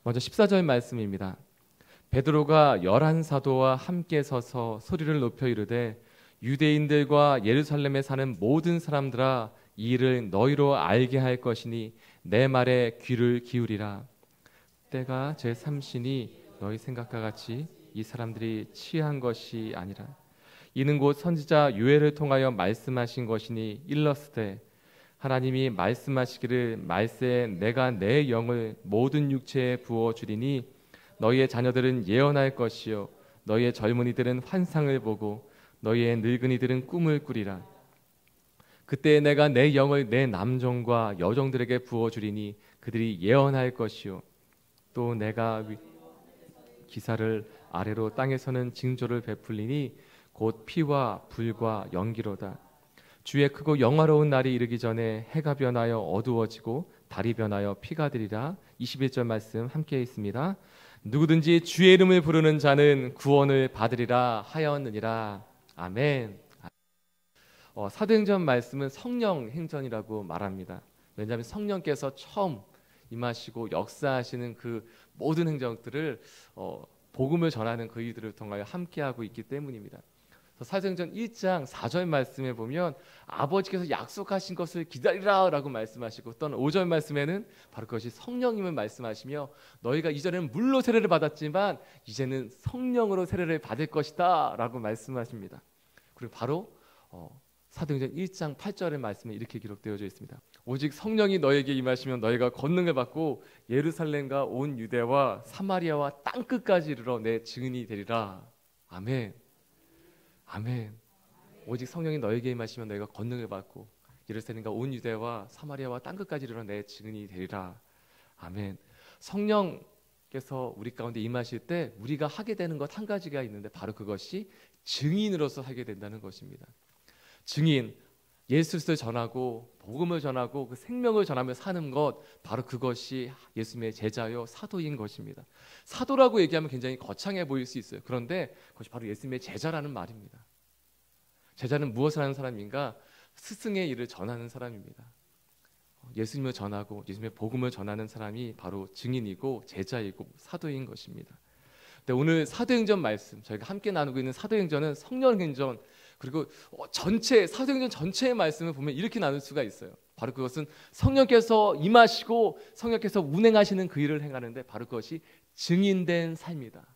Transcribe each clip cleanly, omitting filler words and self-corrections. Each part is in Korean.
먼저 14절 말씀입니다. 베드로가 11사도와 함께 서서 소리를 높여 이르되 유대인들과 예루살렘에 사는 모든 사람들아 이 일을 너희로 알게 할 것이니 내 말에 귀를 기울이라. 때가 제 삼신이 너희 생각과 같이 이 사람들이 취한 것이 아니라 이는 곧 선지자 요엘을 통하여 말씀하신 것이니 일러스되 하나님이 말씀하시기를 말세에 내가 내 영을 모든 육체에 부어 주리니 너희의 자녀들은 예언할 것이요 너희의 젊은이들은 환상을 보고 너희의 늙은이들은 꿈을 꾸리라. 그때 내가 내 영을 내 남종과 여종들에게 부어 주리니 그들이 예언할 것이요 또 내가 기사를 아래로 땅에서는 징조를 베풀리니 곧 피와 불과 연기로다. 주의 크고 영화로운 날이 이르기 전에 해가 변하여 어두워지고 달이 변하여 피가 되리라. 21절 말씀 함께 있습니다. 누구든지 주의 이름을 부르는 자는 구원을 받으리라 하였느니라. 아멘. 사도행전 말씀은 성령 행전이라고 말합니다. 왜냐하면 성령께서 처음 임하시고 역사하시는 그 모든 행정들을 복음을 전하는 그 이들을 통하여 함께하고 있기 때문입니다. 사도행전 1장 4절 말씀에 보면 아버지께서 약속하신 것을 기다리라 라고 말씀하시고 또 5절 말씀에는 바로 그것이 성령임을 말씀하시며 너희가 이전에는 물로 세례를 받았지만 이제는 성령으로 세례를 받을 것이다 라고 말씀하십니다. 그리고 바로 사도행전 1장 8절의 말씀에 이렇게 기록되어져 있습니다. 오직 성령이 너에게 임하시면 너희가 권능을 받고 예루살렘과 온 유대와 사마리아와 땅끝까지 이르러 내 증인이 되리라. 아멘. 아멘. 오직 성령이 너에게 임하시면 너희가 권능을 받고 예루살렘과 온 유대와 사마리아와 땅끝까지 이르러 내 증인이 되리라. 아멘. 성령께서 우리 가운데 임하실 때 우리가 하게 되는 것 한 가지가 있는데 바로 그것이 증인으로서 하게 된다는 것입니다. 증인, 예수 그리스도를 전하고 복음을 전하고 그 생명을 전하며 사는 것, 바로 그것이 예수님의 제자요 사도인 것입니다. 사도라고 얘기하면 굉장히 거창해 보일 수 있어요. 그런데 그것이 바로 예수님의 제자라는 말입니다. 제자는 무엇을 하는 사람인가? 스승의 일을 전하는 사람입니다. 예수님을 전하고 예수님의 복음을 전하는 사람이 바로 증인이고 제자이고 사도인 것입니다. 근데 오늘 사도행전 말씀, 저희가 함께 나누고 있는 사도행전은 성령행전, 그리고 전체 사도행전 전체의 말씀을 보면 이렇게 나눌 수가 있어요. 바로 그것은 성령께서 임하시고 성령께서 운행하시는 그 일을 행하는데 바로 그것이 증인된 삶이다.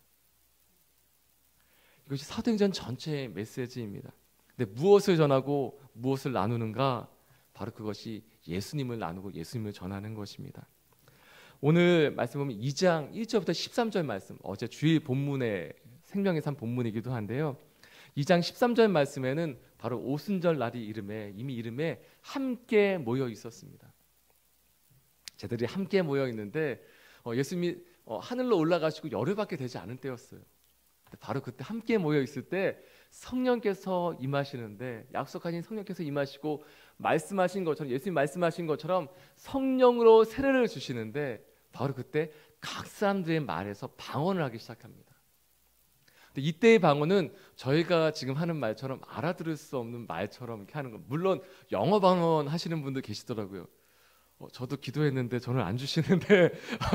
이것이 사도행전 전체의 메시지입니다. 근데 무엇을 전하고 무엇을 나누는가? 바로 그것이 예수님을 나누고 예수님을 전하는 것입니다. 오늘 말씀 보면 2장 1절부터 13절 말씀, 어제 주일 본문의 생명의 삶 본문이기도 한데요. 2장 13절 말씀에는 바로 오순절 날이 이미 이름에 함께 모여 있었습니다. 쟤들이 함께 모여 있는데 예수님이 하늘로 올라가시고 열흘밖에 되지 않은 때였어요. 바로 그때 함께 모여 있을 때 성령께서 임하시는데, 약속하신 성령께서 임하시고 말씀하신 것처럼, 예수님 말씀하신 것처럼 성령으로 세례를 주시는데 바로 그때 각 사람들의 말에서 방언을 하기 시작합니다. 근데 이때의 방언은 저희가 지금 하는 말처럼 알아들을 수 없는 말처럼 이렇게 하는 거. 물론 영어 방언 하시는 분들 계시더라고요. 저도 기도했는데 저는 안 주시는데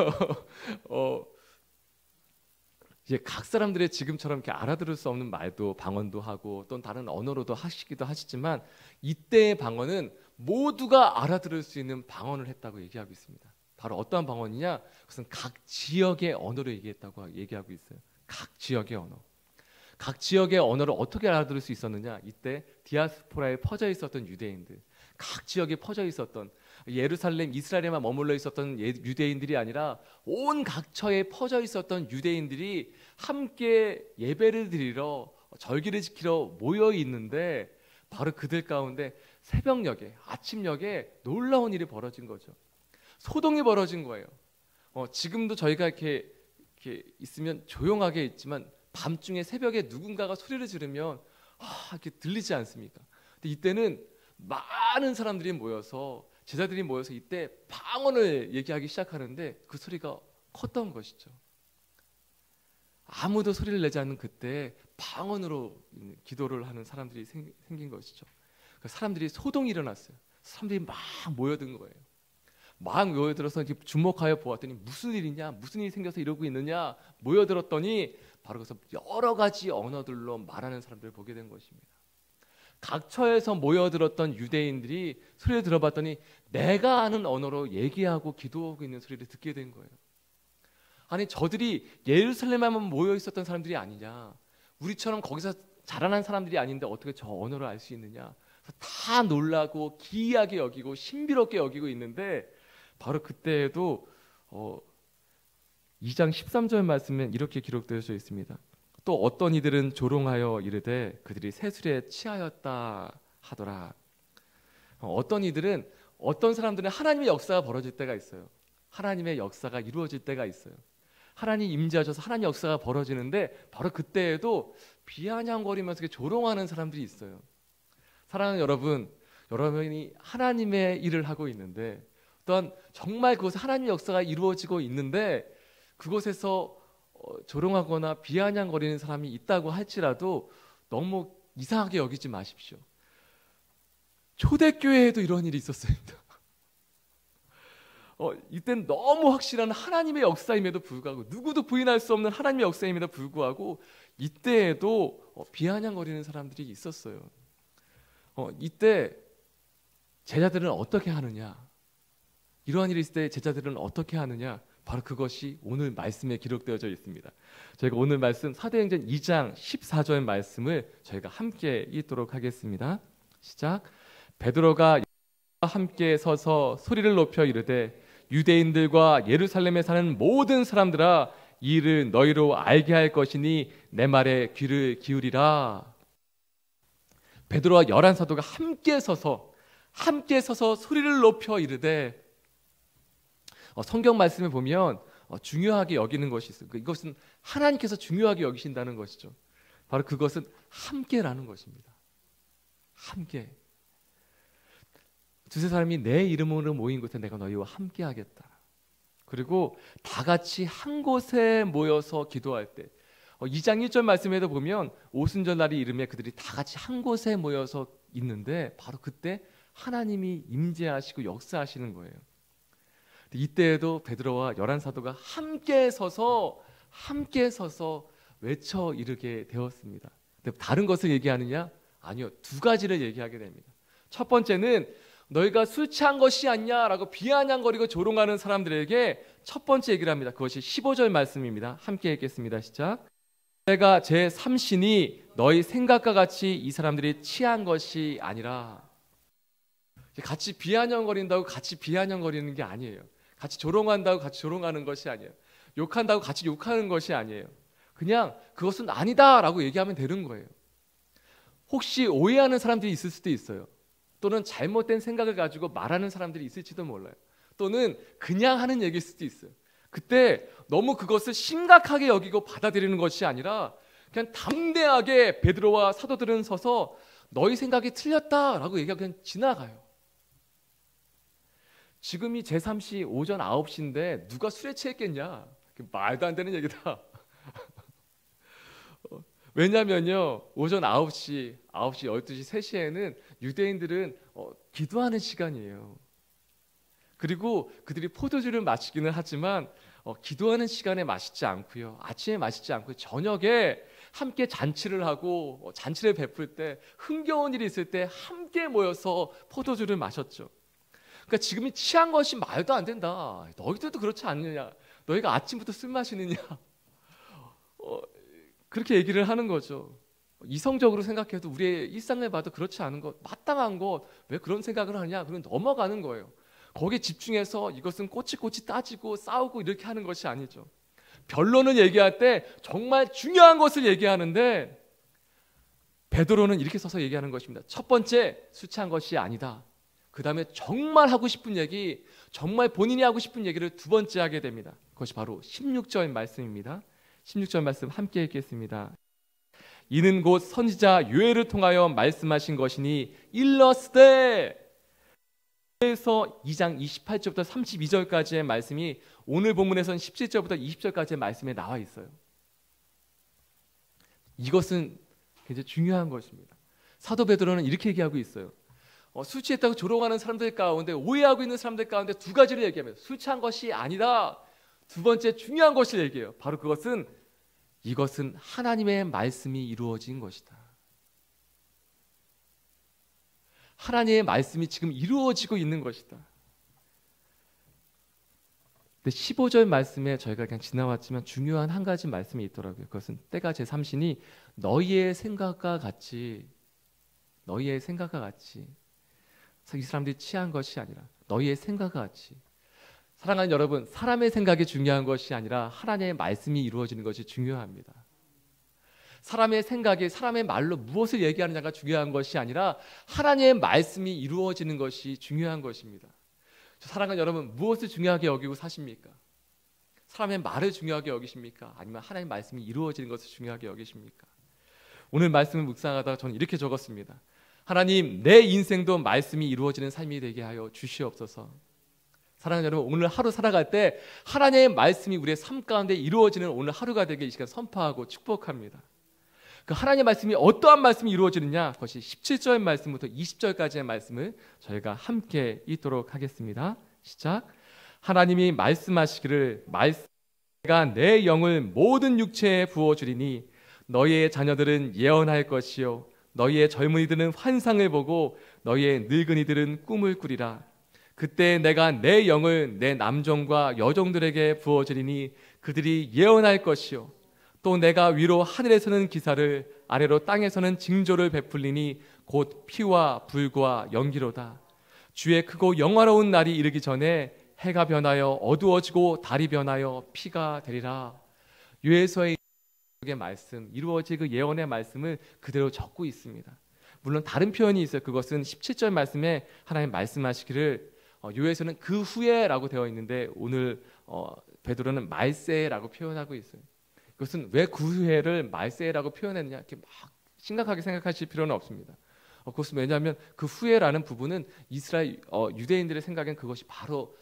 이제 각 사람들의 지금처럼 이렇게 알아들을 수 없는 말도 방언도 하고 또 다른 언어로도 하시기도 하시지만 이때의 방언은 모두가 알아들을 수 있는 방언을 했다고 얘기하고 있습니다. 바로 어떠한 방언이냐? 그것은 각 지역의 언어를 얘기하고 있어요. 각 지역의 언어. 각 지역의 언어를 어떻게 알아들을 수 있었느냐? 이때 디아스포라에 퍼져 있었던 유대인들, 각 지역에 퍼져 있었던, 예루살렘, 이스라엘에만 머물러 있었던 유대인들이 아니라 온 각처에 퍼져 있었던 유대인들이 함께 예배를 드리러, 절기를 지키러 모여 있는데 바로 그들 가운데 새벽녘에, 아침녘에 놀라운 일이 벌어진 거죠. 소동이 벌어진 거예요. 지금도 저희가 이렇게 있으면 조용하게 있지만 밤중에 새벽에 누군가가 소리를 지르면 이렇게 들리지 않습니까? 근데 이때는 많은 사람들이 모여서, 제자들이 모여서 이때 방언을 얘기하기 시작하는데 그 소리가 컸던 것이죠. 아무도 소리를 내지 않는 그때 방언으로 기도를 하는 사람들이 생긴 것이죠. 사람들이 소동이 일어났어요. 사람들이 막 모여든 거예요. 막 모여들어서 이렇게 주목하여 보았더니 무슨 일이냐, 무슨 일이 생겨서 이러고 있느냐 모여들었더니 바로 그래서 여러 가지 언어들로 말하는 사람들을 보게 된 것입니다. 각처에서 모여들었던 유대인들이 소리를 들어봤더니 내가 아는 언어로 얘기하고 기도하고 있는 소리를 듣게 된 거예요. 아니 저들이 예루살렘에만 모여 있었던 사람들이 아니냐, 우리처럼 거기서 자라난 사람들이 아닌데 어떻게 저 언어를 알 수 있느냐, 다 놀라고 기이하게 여기고 신비롭게 여기고 있는데 바로 그때에도 2장 13절 말씀에 이렇게 기록되어져 있습니다. 또 어떤 이들은 조롱하여 이르되 그들이 세술에 취하였다 하더라. 어떤 이들은, 어떤 사람들은 하나님의 역사가 벌어질 때가 있어요. 하나님의 역사가 이루어질 때가 있어요. 하나님 임재하셔서 하나님 역사가 벌어지는데 바로 그때에도 비아냥거리면서 조롱하는 사람들이 있어요. 사랑하는 여러분, 여러분이 하나님의 일을 하고 있는데 또한 정말 그곳에 하나님의 역사가 이루어지고 있는데 그곳에서 조롱하거나 비아냥거리는 사람이 있다고 할지라도 너무 이상하게 여기지 마십시오. 초대교회에도 이런 일이 있었습니다. 이땐 너무 확실한 하나님의 역사임에도 불구하고, 누구도 부인할 수 없는 하나님의 역사임에도 불구하고 이때에도 비아냥거리는 사람들이 있었어요. 이때 제자들은 어떻게 하느냐, 이러한 일이 있을 때 제자들은 어떻게 하느냐, 바로 그것이 오늘 말씀에 기록되어져 있습니다. 저희가 오늘 말씀 사도행전 2장 14절 말씀을 저희가 함께 읽도록 하겠습니다. 시작. 베드로가 함께 서서 소리를 높여 이르되 유대인들과 예루살렘에 사는 모든 사람들아, 이 일을 너희로 알게 할 것이니 내 말에 귀를 기울이라. 베드로와 11사도가 함께 서서 소리를 높여 이르되, 성경 말씀에 보면 중요하게 여기는 것이 있어요. 이것은 하나님께서 중요하게 여기신다는 것이죠. 바로 그것은 함께라는 것입니다. 함께. 두세 사람이 내 이름으로 모인 곳에 내가 너희와 함께하겠다. 그리고 다 같이 한 곳에 모여서 기도할 때, 2장 1절 말씀에도 보면 오순절 날이 이름에 그들이 다 같이 한 곳에 모여서 있는데 바로 그때 하나님이 임재하시고 역사하시는 거예요. 이때에도 베드로와 11사도가 함께 서서 외쳐 이르게 되었습니다. 근데 다른 것을 얘기하느냐? 아니요, 두 가지를 얘기하게 됩니다. 첫 번째는 너희가 술 취한 것이 아니냐라고 비아냥거리고 조롱하는 사람들에게 첫 번째 얘기를 합니다. 그것이 15절 말씀입니다. 함께 읽겠습니다. 시작. 내가 제 삼신이 너희 생각과 같이 이 사람들이 취한 것이 아니라, 같이 비아냥거린다고 같이 비아냥거리는 게 아니에요. 같이 조롱한다고 같이 조롱하는 것이 아니에요. 욕한다고 같이 욕하는 것이 아니에요. 그냥 그것은 아니다라고 얘기하면 되는 거예요. 혹시 오해하는 사람들이 있을 수도 있어요. 또는 잘못된 생각을 가지고 말하는 사람들이 있을지도 몰라요. 또는 그냥 하는 얘기일 수도 있어요. 그때 너무 그것을 심각하게 여기고 받아들이는 것이 아니라 그냥 담대하게 베드로와 사도들은 서서 너희 생각이 틀렸다라고 얘기하고 그냥 지나가요. 지금이 제3시 오전 9시인데 누가 술에 취했겠냐? 말도 안 되는 얘기다. 왜냐면요, 오전 9시, 12시, 3시에는 유대인들은 기도하는 시간이에요. 그리고 그들이 포도주를 마시기는 하지만 기도하는 시간에 마시지 않고요, 아침에 마시지 않고 저녁에 함께 잔치를 하고 잔치를 베풀 때, 흥겨운 일이 있을 때 함께 모여서 포도주를 마셨죠. 그러니까 지금이 취한 것이 말도 안 된다. 너희들도 그렇지 않느냐? 너희가 아침부터 술 마시느냐? 그렇게 얘기를 하는 거죠. 이성적으로 생각해도 우리의 일상을 봐도 그렇지 않은 것, 마땅한 것, 왜 그런 생각을 하냐? 그러면 넘어가는 거예요. 거기에 집중해서 이것은 꼬치꼬치 따지고 싸우고 이렇게 하는 것이 아니죠. 변론을 얘기할 때 정말 중요한 것을 얘기하는데 베드로는 이렇게 서서 얘기하는 것입니다. 첫 번째, 술 취한 것이 아니다. 그 다음에 정말 하고 싶은 얘기, 정말 본인이 하고 싶은 얘기를 두 번째 하게 됩니다. 그것이 바로 16절 말씀입니다. 16절 말씀 함께 읽겠습니다. 이는 곧 선지자 요엘을 통하여 말씀하신 것이니 일러스되, 에서 2장 28절부터 32절까지의 말씀이 오늘 본문에서는 17절부터 20절까지의 말씀에 나와 있어요. 이것은 굉장히 중요한 것입니다. 사도 베드로는 이렇게 얘기하고 있어요. 술 취했다고 조롱하는 사람들 가운데, 오해하고 있는 사람들 가운데 두 가지를 얘기하면 술 취한 것이 아니다. 두 번째 중요한 것을 얘기해요. 바로 이것은 하나님의 말씀이 이루어진 것이다. 하나님의 말씀이 지금 이루어지고 있는 것이다. 근데 15절 말씀에 저희가 그냥 지나왔지만 중요한 한 가지 말씀이 있더라고요. 그것은 때가 제3신이 너희의 생각과 같이 이 사람들이 취한 것이 아니라 너희의 생각과 같이. 사랑하는 여러분, 사람의 생각이 중요한 것이 아니라 하나님의 말씀이 이루어지는 것이 중요합니다. 사람의 생각이, 사람의 말로 무엇을 얘기하느냐가 중요한 것이 아니라 하나님의 말씀이 이루어지는 것이 중요한 것입니다. 사랑하는 여러분, 무엇을 중요하게 여기고 사십니까? 사람의 말을 중요하게 여기십니까? 아니면 하나님의 말씀이 이루어지는 것을 중요하게 여기십니까? 오늘 말씀을 묵상하다가 저는 이렇게 적었습니다. 하나님, 내 인생도 말씀이 이루어지는 삶이 되게 하여 주시옵소서. 사랑하는 여러분, 오늘 하루 살아갈 때 하나님의 말씀이 우리의 삶 가운데 이루어지는 오늘 하루가 되게 이 시간 선포하고 축복합니다. 그 하나님의 말씀이 어떠한 말씀이 이루어지느냐, 그것이 17절 말씀부터 20절까지의 말씀을 저희가 함께 읽도록 하겠습니다. 시작. 하나님이 말씀하시기를 내가 내 영을 모든 육체에 부어주리니 너희의 자녀들은 예언할 것이요 너희의 젊은이들은 환상을 보고 너희의 늙은이들은 꿈을 꾸리라. 그때 내가 내 영을 내 남종과 여종들에게 부어주리니 그들이 예언할 것이요 또 내가 위로 하늘에서는 기사를 아래로 땅에서는 징조를 베풀리니 곧 피와 불과 연기로다. 주의 크고 영화로운 날이 이르기 전에 해가 변하여 어두워지고 달이 변하여 피가 되리라. 요에서의 말씀, 이루어질 그 예언의 말씀을 그대로 적고 있습니다. 물론 다른 표현이 있어요. 그것은 17절 말씀에 하나님 말씀하시기를 요에서는 그 후에라고 되어 있는데 오늘 베드로는 말세라고 표현하고 있어요. 그것은 왜 그 후에를 말세라고 표현했느냐 이렇게 막 심각하게 생각하실 필요는 없습니다. 그것은 왜냐하면 그 후에라는 부분은 이스라엘 유대인들의 생각엔 그것이 바로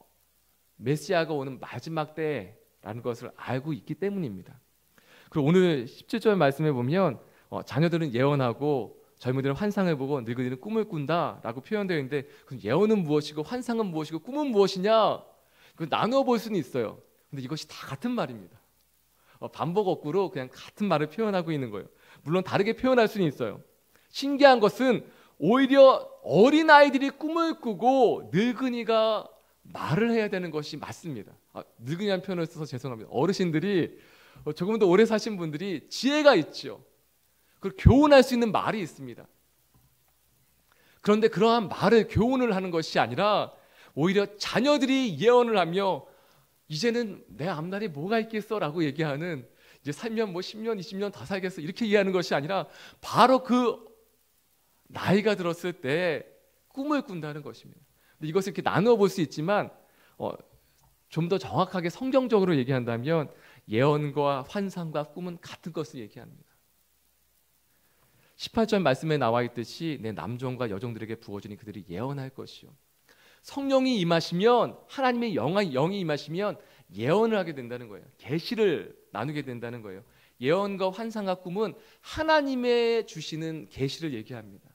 메시아가 오는 마지막 때라는 것을 알고 있기 때문입니다. 그리고 오늘 17절 말씀에 보면 자녀들은 예언하고 젊은이들은 환상을 보고 늙은이들은 꿈을 꾼다라고 표현되어 있는데 그 예언은 무엇이고 환상은 무엇이고 꿈은 무엇이냐 그 나누어 볼 수는 있어요. 근데 이것이 다 같은 말입니다. 반복 어구로 그냥 같은 말을 표현하고 있는 거예요. 물론 다르게 표현할 수는 있어요. 신기한 것은 오히려 어린아이들이 꿈을 꾸고 늙은이가 말을 해야 되는 것이 맞습니다. 늙은이라는 표현을 써서 죄송합니다. 어르신들이 조금 더 오래 사신 분들이 지혜가 있죠. 그걸 교훈할 수 있는 말이 있습니다. 그런데 그러한 말을 교훈을 하는 것이 아니라 오히려 자녀들이 예언을 하며 이제는 내 앞날에 뭐가 있겠어라고 얘기하는 이제 살면 뭐 10년, 20년 더 살겠어 이렇게 이해하는 것이 아니라 바로 그 나이가 들었을 때 꿈을 꾼다는 것입니다. 근데 이것을 이렇게 나누어 볼 수 있지만 좀 더 정확하게 성경적으로 얘기한다면 예언과 환상과 꿈은 같은 것을 얘기합니다. 18절 말씀에 나와 있듯이 내 남종과 여종들에게 부어주니 그들이 예언할 것이요. 성령이 임하시면 하나님의 영이 임하시면 예언을 하게 된다는 거예요. 계시를 나누게 된다는 거예요. 예언과 환상과 꿈은 하나님의 주시는 계시를 얘기합니다.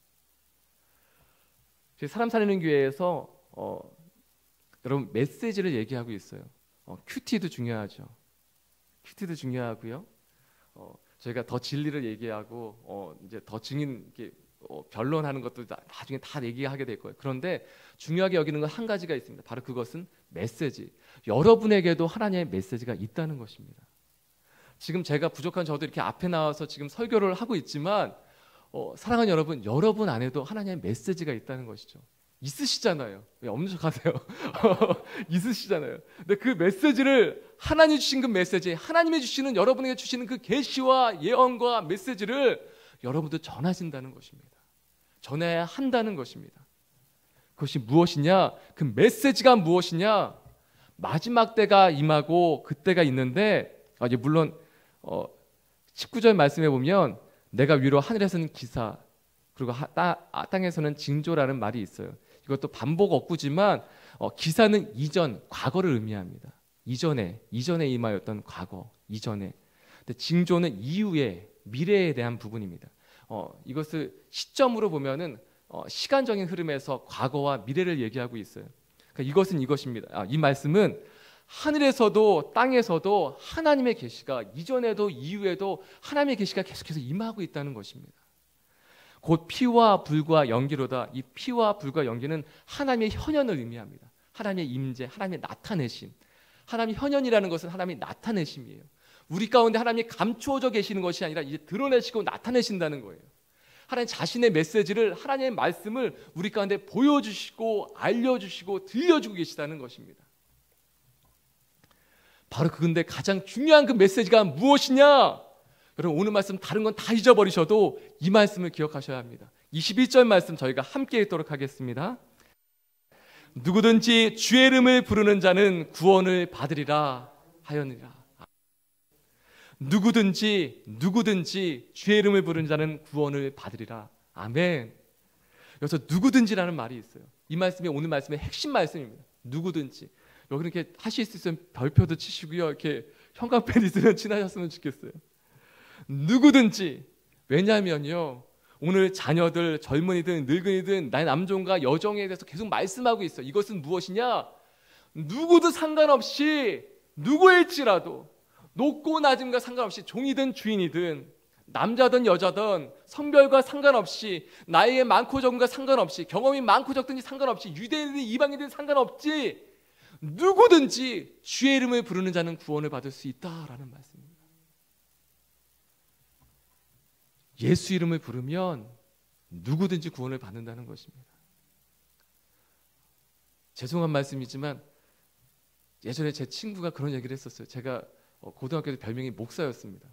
사람 살리는 교회에서 여러분 메시지를 얘기하고 있어요. 큐티도 중요하죠. 큐티도 중요하고요. 저희가 더 진리를 얘기하고 이제 더 증인 이렇게 변론하는 것도 나중에 다 얘기하게 될 거예요. 그런데 중요하게 여기는 건 한 가지가 있습니다. 바로 그것은 메시지. 여러분에게도 하나님의 메시지가 있다는 것입니다. 지금 제가 부족한 저도 이렇게 앞에 나와서 지금 설교를 하고 있지만 사랑하는 여러분 안에도 하나님의 메시지가 있다는 것이죠. 있으시잖아요. 왜 없는 척하세요? 있으시잖아요. 근데 그 메시지를 하나님 주신 그 메시지, 하나님이 주시는 여러분에게 주시는 그 계시와 예언과 메시지를 여러분도 전하신다는 것입니다. 전해야 한다는 것입니다. 그것이 무엇이냐? 그 메시지가 무엇이냐? 마지막 때가 임하고 그때가 있는데 물론 19절 말씀에 보면 내가 위로 하늘에서는 기사 그리고 땅에서는 징조라는 말이 있어요. 이것도 반복 어구지만 기사는 이전, 과거를 의미합니다. 이전에 임하였던 과거, 이전에. 근데 징조는 이후에, 미래에 대한 부분입니다. 이것을 시점으로 보면은 시간적인 흐름에서 과거와 미래를 얘기하고 있어요. 그러니까 이것은 이것입니다. 이 말씀은 하늘에서도 땅에서도 하나님의 계시가 이전에도 이후에도 하나님의 계시가 계속해서 임하고 있다는 것입니다. 곧 피와 불과 연기로다. 이 피와 불과 연기는 하나님의 현현을 의미합니다. 하나님의 임재, 하나님의 나타내심. 하나님의 현현이라는 것은 하나님의 나타내심이에요. 우리 가운데 하나님이 감추어져 계시는 것이 아니라 이제 드러내시고 나타내신다는 거예요. 하나님 자신의 메시지를, 하나님의 말씀을 우리 가운데 보여주시고 알려주시고 들려주고 계시다는 것입니다. 바로 그건데 가장 중요한 그 메시지가 무엇이냐? 여러분 오늘 말씀 다른 건 다 잊어버리셔도 이 말씀을 기억하셔야 합니다. 21절 말씀 저희가 함께 읽도록 하겠습니다. 누구든지 주의 이름을 부르는 자는 구원을 받으리라 하였느니라. 누구든지 주의 이름을 부르는 자는 구원을 받으리라. 아멘. 여기서 누구든지라는 말이 있어요. 이 말씀이 오늘 말씀의 핵심 말씀입니다. 누구든지. 여기 이렇게 하실 수 있으면 별표도 치시고요. 이렇게 형광펜 있으면 친하셨으면 좋겠어요. 누구든지. 왜냐하면요, 오늘 자녀들, 젊은이든 늙은이든 나의 남종과 여종에 대해서 계속 말씀하고 있어요. 이것은 무엇이냐? 누구도 상관없이 누구일지라도 높고 낮음과 상관없이 종이든 주인이든 남자든 여자든 성별과 상관없이 나이에 많고 적은과 상관없이 경험이 많고 적든지 상관없이 유대인이든 이방인이든 상관없지 누구든지 주의 이름을 부르는 자는 구원을 받을 수 있다라는 말씀입니다. 예수 이름을 부르면 누구든지 구원을 받는다는 것입니다. 죄송한 말씀이지만 예전에 제 친구가 그런 얘기를 했었어요. 제가 고등학교 때 별명이 목사였습니다.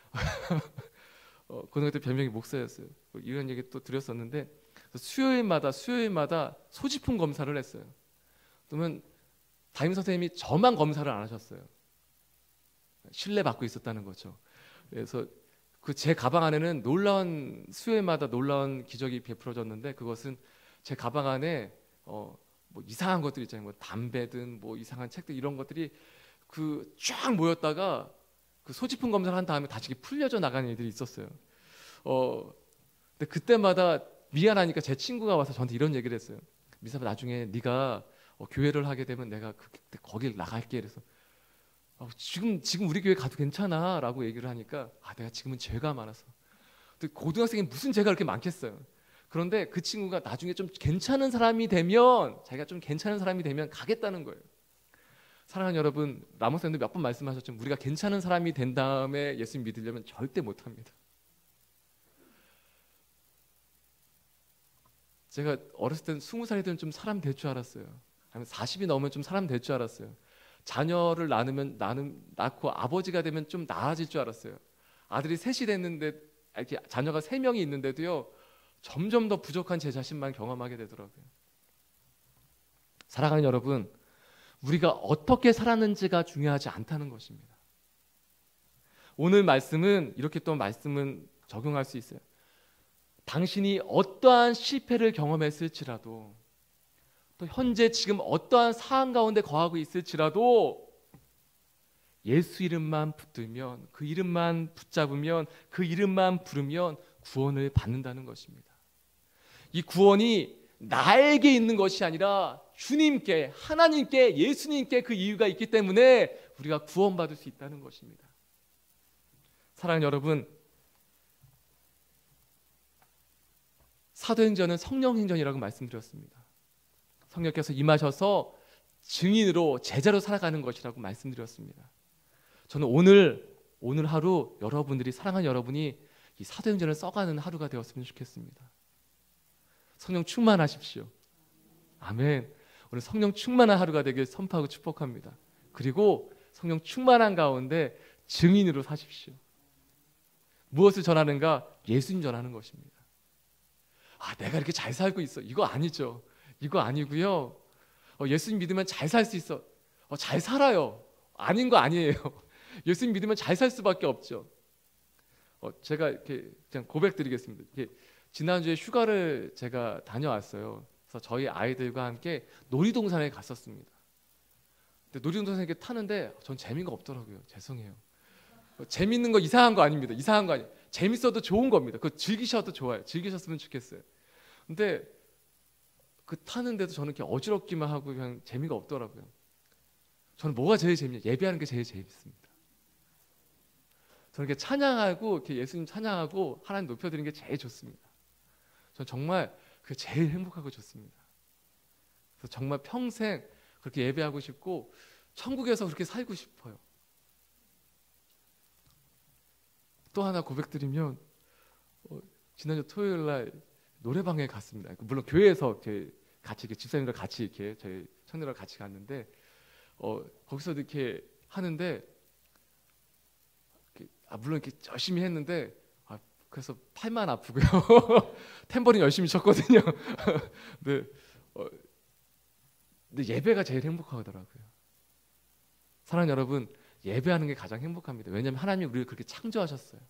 고등학교 때 별명이 목사였어요. 이런 얘기 또 드렸었는데 수요일마다 소지품 검사를 했어요. 그러면 담임 선생님이 저만 검사를 안 하셨어요. 신뢰받고 있었다는 거죠. 그래서 그 제 가방 안에는 수요일마다 놀라운 기적이 베풀어졌는데 그것은 제 가방 안에 뭐 이상한 것들 있잖아요. 뭐 담배든 뭐 이상한 책들 이런 것들이 그 쫙 모였다가 그 소지품 검사를 한 다음에 다시 풀려져 나가는 애들이 있었어요. 근데 그때마다 미안하니까 제 친구가 와서 저한테 이런 얘기를 했어요. 미사바 나중에 네가 교회를 하게 되면 내가 그때 거길 나갈게. 그래서 지금 우리 교회 가도 괜찮아 라고 얘기를 하니까 내가 지금은 죄가 많아서. 근데 고등학생이 무슨 죄가 그렇게 많겠어요. 그런데 그 친구가 나중에 좀 괜찮은 사람이 되면 자기가 좀 괜찮은 사람이 되면 가겠다는 거예요. 사랑하는 여러분, 라모스님도 몇 번 말씀하셨지만 우리가 괜찮은 사람이 된 다음에 예수님 믿으려면 절대 못합니다. 제가 어렸을 땐 20살이 되면 좀 사람 될 줄 알았어요. 아니면 40이 넘으면 좀 사람 될 줄 알았어요. 자녀를 낳고 아버지가 되면 좀 나아질 줄 알았어요. 아들이 셋이 됐는데 이렇게 자녀가 3명이 있는데도요 점점 더 부족한 제 자신만 경험하게 되더라고요. 사랑하는 여러분, 우리가 어떻게 살았는지가 중요하지 않다는 것입니다. 오늘 말씀은 이렇게 또 말씀은 적용할 수 있어요. 당신이 어떠한 실패를 경험했을지라도 또 현재 지금 어떠한 상황 가운데 거하고 있을지라도 예수 이름만 붙들면, 그 이름만 붙잡으면, 그 이름만 부르면 구원을 받는다는 것입니다. 이 구원이 나에게 있는 것이 아니라 주님께, 하나님께, 예수님께 그 이유가 있기 때문에 우리가 구원받을 수 있다는 것입니다. 사랑하는 여러분, 사도행전은 성령행전이라고 말씀드렸습니다. 성령께서 임하셔서 증인으로 제자로 살아가는 것이라고 말씀드렸습니다. 저는 오늘 하루 여러분들이, 사랑하는 여러분이 이 사도행전을 써가는 하루가 되었으면 좋겠습니다. 성령 충만하십시오. 아멘. 오늘 성령 충만한 하루가 되길 선포하고 축복합니다. 그리고 성령 충만한 가운데 증인으로 사십시오. 무엇을 전하는가? 예수님 전하는 것입니다. 내가 이렇게 잘 살고 있어. 이거 아니죠. 이거 아니고요. 예수님 믿으면 잘 살 수 있어. 잘 살아요. 아닌 거 아니에요. 예수님 믿으면 잘 살 수밖에 없죠. 제가 이렇게 그냥 고백드리겠습니다. 지난주에 휴가를 제가 다녀왔어요. 그래서 저희 아이들과 함께 놀이동산에 갔었습니다. 근데 놀이동산에 이렇게 타는데 전 재미가 없더라고요. 죄송해요. 재밌는 거 이상한 거 아닙니다. 이상한 거 아니에요. 재밌어도 좋은 겁니다. 그거 즐기셔도 좋아요. 즐기셨으면 좋겠어요. 근데 그 타는데도 저는 이렇게 어지럽기만 하고 그냥 재미가 없더라고요. 저는 뭐가 제일 재밌냐? 예배하는 게 제일 재밌습니다. 저는 이렇게 찬양하고 이렇게 예수님 찬양하고 하나님 높여드리는 게 제일 좋습니다. 저는 정말 그게 제일 행복하고 좋습니다. 그래서 정말 평생 그렇게 예배하고 싶고 천국에서 그렇게 살고 싶어요. 또 하나 고백드리면 지난주 토요일 날 노래방에 갔습니다. 물론 교회에서 이렇게 같이 집사님들 같이 이렇게 저희 청년들 같이 갔는데 거기서도 이렇게 하는데 물론 이렇게 열심히 했는데 그래서 팔만 아프고요. 탬버린 열심히 쳤거든요. 근데 예배가 제일 행복하더라고요. 사랑하는 여러분, 예배하는 게 가장 행복합니다. 왜냐하면 하나님이 우리를 그렇게 창조하셨어요.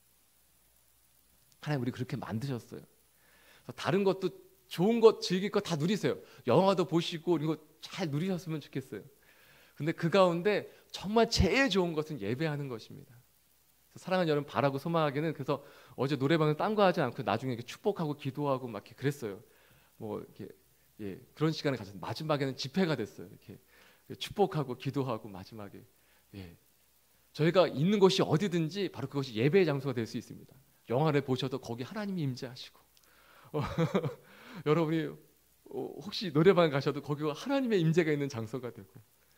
하나님 우리 그렇게 만드셨어요. 그래서 다른 것도 좋은 것 즐길 거 다 누리세요. 영화도 보시고 이거 잘 누리셨으면 좋겠어요. 근데 그 가운데 정말 제일 좋은 것은 예배하는 것입니다. 사랑하는 여러분, 바라고 소망하기는 그래서 어제 노래방은 딴 거 하지 않고 나중에 이렇게 축복하고 기도하고 막 이렇게 그랬어요. 뭐 이렇게 그런 시간을 가져서 마지막에는 집회가 됐어요. 이렇게 축복하고 기도하고 마지막에 저희가 있는 곳이 어디든지 바로 그것이 예배의 장소가 될 수 있습니다. 영화를 보셔도 거기 하나님이 임재하시고 여러분이 혹시 노래방 가셔도 거기가 하나님의 임재가 있는 장소가 되고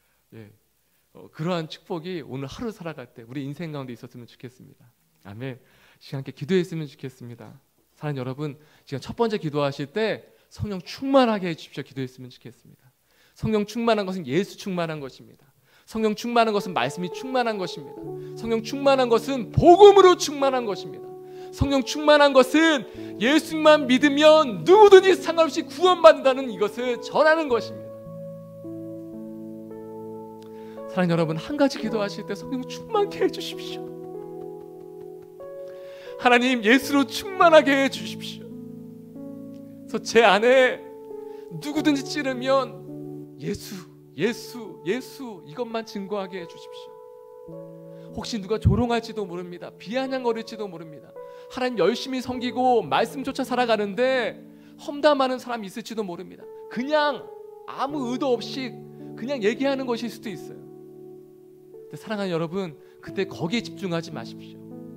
그러한 축복이 오늘 하루 살아갈 때 우리 인생 가운데 있었으면 좋겠습니다. 아멘. 시간 함께 기도했으면 좋겠습니다. 사랑하는 여러분, 지금 첫 번째 기도하실 때 성령 충만하게 해주십시오. 기도했으면 좋겠습니다. 성령 충만한 것은 예수 충만한 것입니다. 성령 충만한 것은 말씀이 충만한 것입니다. 성령 충만한 것은 복음으로 충만한 것입니다. 성령 충만한 것은 예수만 믿으면 누구든지 상관없이 구원받는다는 이것을 전하는 것입니다. 사랑하는 여러분, 한 가지 기도하실 때 성령 충만케 해주십시오. 하나님, 예수로 충만하게 해주십시오. 그래서 제 안에 누구든지 찌르면 예수 이것만 증거하게 해주십시오. 혹시 누가 조롱할지도 모릅니다. 비아냥거릴지도 모릅니다. 하나님 열심히 섬기고 말씀조차 살아가는데 험담하는 사람이 있을지도 모릅니다. 그냥 아무 의도 없이 그냥 얘기하는 것일 수도 있어요. 근데 사랑하는 여러분, 그때 거기에 집중하지 마십시오.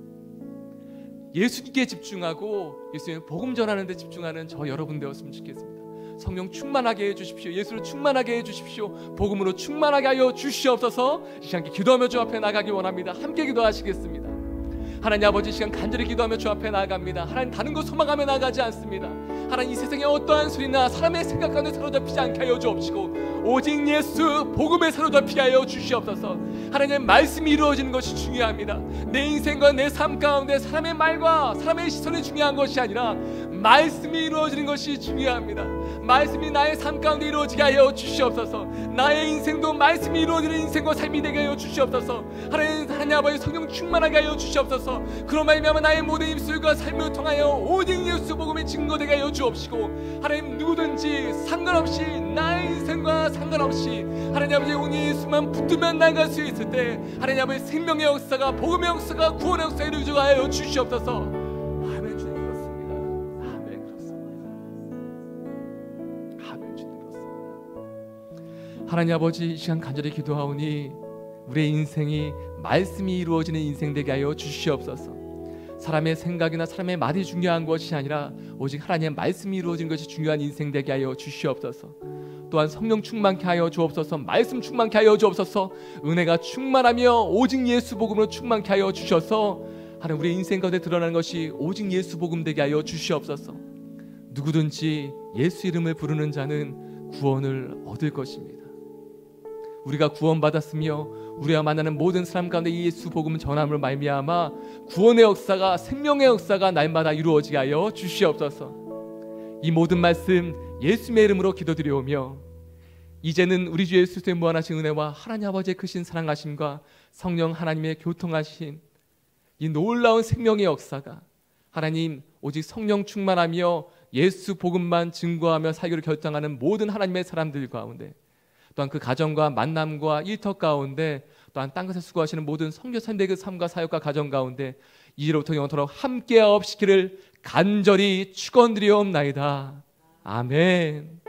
예수님께 집중하고 예수님 복음 전하는 데 집중하는 저 여러분 되었으면 좋겠습니다. 성령 충만하게 해주십시오. 예수를 충만하게 해주십시오. 복음으로 충만하게 하여 주시옵소서. 이 시간 기도하며 주 앞에 나가기 원합니다. 함께 기도하시겠습니다. 하나님 아버지, 시간 간절히 기도하며 주 앞에 나아갑니다. 하나님, 다른 것 소망하며 나가지 않습니다. 하나님, 이 세상에 어떠한 소리나 사람의 생각 가운데 사로잡히지 않게 하여 주옵시고 오직 예수 복음에 사로잡히게 하여 주시옵소서. 하나님, 말씀이 이루어지는 것이 중요합니다. 내 인생과 내 삶 가운데 사람의 말과 사람의 시선이 중요한 것이 아니라 말씀이 이루어지는 것이 중요합니다. 말씀이 나의 삶 가운데 이루어지게 하여 주시옵소서. 나의 인생도 말씀이 이루어지는 인생과 삶이 되게 하여 주시옵소서. 하나님 아버지, 성령 충만하게 하여 주시옵소서. 그로 말미암아 나의 모든 입술과 삶을 통하여 오직 예수 복음의 증거되게 하여 주옵시고 하나님, 누구든지 상관없이 나의 인생과 상관없이 하나님 아버지, 오늘 예수만 붙들면 나갈 수 있을 때 하나님 아버지, 생명의 역사가 복음의 역사가 구원의 역사를 이루어지게 하여 주시옵소서. 아멘. 주님 그렇습니다. 아멘. 그렇습니다. 아멘. 주님 그렇습니다. 하나님 아버지, 이 시간 간절히 기도하오니 우리의 인생이 말씀이 이루어지는 인생 되게 하여 주시옵소서. 사람의 생각이나 사람의 말이 중요한 것이 아니라 오직 하나님의 말씀이 이루어지는 것이 중요한 인생 되게 하여 주시옵소서. 또한 성령 충만케 하여 주옵소서. 말씀 충만케 하여 주옵소서. 은혜가 충만하며 오직 예수 복음으로 충만케 하여 주셔서 하나님, 우리 인생 가운데 드러나는 것이 오직 예수 복음 되게 하여 주시옵소서. 누구든지 예수 이름을 부르는 자는 구원을 얻을 것입니다. 우리가 구원받았으며 우리가 만나는 모든 사람 가운데 이 예수 복음을 전함으로 말미암아 구원의 역사가, 생명의 역사가 날마다 이루어지게 하여 주시옵소서. 이 모든 말씀 예수님의 이름으로 기도드리오며 이제는 우리 주 예수 그리스도의 무한하신 은혜와 하나님 아버지의 크신 사랑하심과 성령 하나님의 교통하신 이 놀라운 생명의 역사가 하나님, 오직 성령 충만하며 예수 복음만 증거하며 살기를 결정하는 모든 하나님의 사람들 가운데, 또한 그 가정과 만남과 일터 가운데, 또한 땅 끝에 수고하시는 모든 선교사님들의 삶과 사역과 가정 가운데 이제로부터 영원토록 함께하옵시기를 간절히 축원드리옵나이다. 아멘.